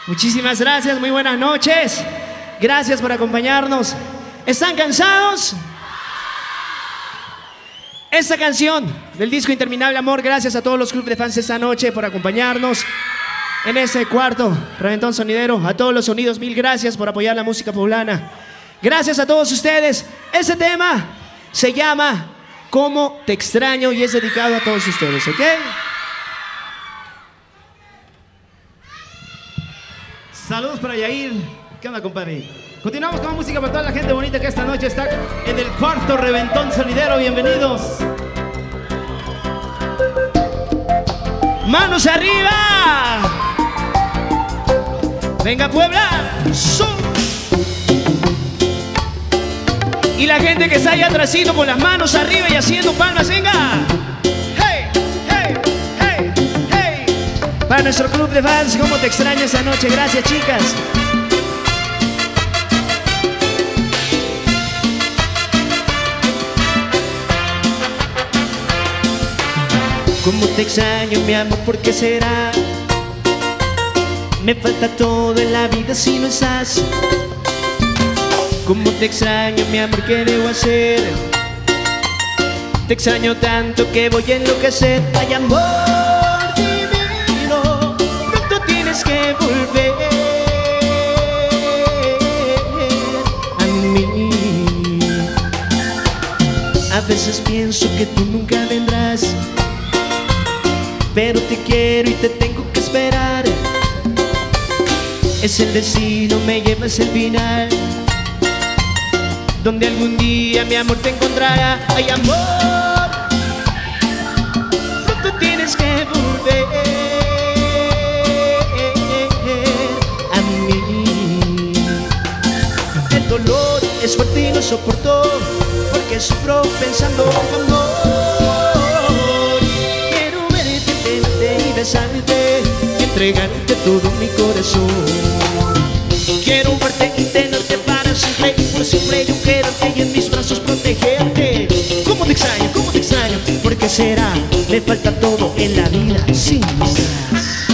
Muchísimas gracias, muy buenas noches. Gracias por acompañarnos. ¿Están cansados? Esta canción del disco Interminable Amor, gracias a todos los clubes de fans esta noche por acompañarnos en este cuarto reventón sonidero. A todos los sonidos, mil gracias por apoyar la música poblana. Gracias a todos ustedes. Este tema se llama Cómo te extraño y es dedicado a todos ustedes, ¿ok? Saludos para Yair. ¿Qué onda, compadre? Continuamos con música para toda la gente bonita que esta noche está en el cuarto reventón sonidero. Bienvenidos. ¡Manos arriba! ¡Venga, Puebla! ¡Zum! Y la gente que está allá atrásito con las manos arriba y haciendo palmas, ¡venga! ¡Hey! ¡Hey! ¡Hey! ¡Hey! Para nuestro club de fans, ¿cómo te extraño esta noche? Gracias, chicas. ¿Cómo te extraño, mi amor? ¿Por qué será? Me falta todo en la vida si no estás. ¿Cómo te extraño, mi amor? ¿Qué debo hacer? Te extraño tanto que voy a enloquecer. Ay, amor divino, pronto tienes que volver a mí. A veces pienso que tú nunca vendrás, pero te quiero y te tengo que esperar. Es el destino, me llevas el final, donde algún día mi amor te encontrará. Ay, amor, pronto tienes que volver a mí. El dolor es fuerte y no soporto, porque sufro pensando en tu amor. Besarte y entregarte todo mi corazón. Quiero verte y tenerte para siempre y por siempre yo quedarte y en mis brazos protegerte. ¿Cómo te extraño? ¿Cómo te extraño? ¿Por qué será? Me falta todo en la vida si no estás.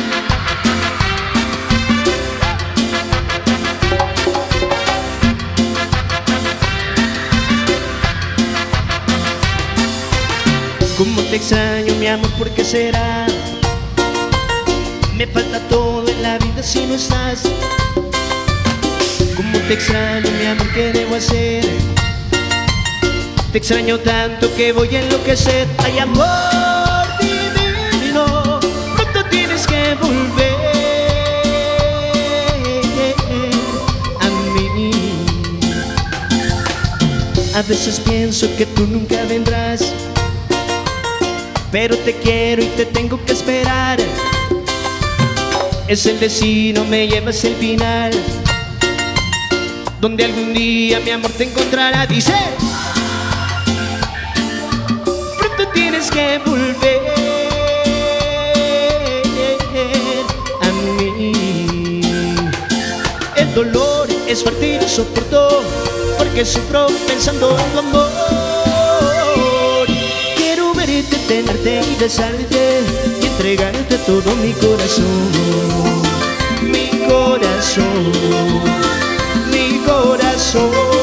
¿Cómo te extraño, mi amor? ¿Por qué será? Me falta todo en la vida si no estás. ¿Cómo te extraño, mi amor? ¿Qué debo hacer? Te extraño tanto que voy a enloquecer. Ay, amor divino, pronto tienes que volver a mí. A veces pienso que tú nunca vendrás, pero te quiero y te tengo que esperar. Es el destino, me llevas el final, donde algún día mi amor te encontrará. Dice, pronto tienes que volver a mí. El dolor es fuerte y no soporto, porque sufro pensando en tu amor. Quiero verte, tenerte y besarte y entregarte todo mi corazón. Mi corazón, mi corazón.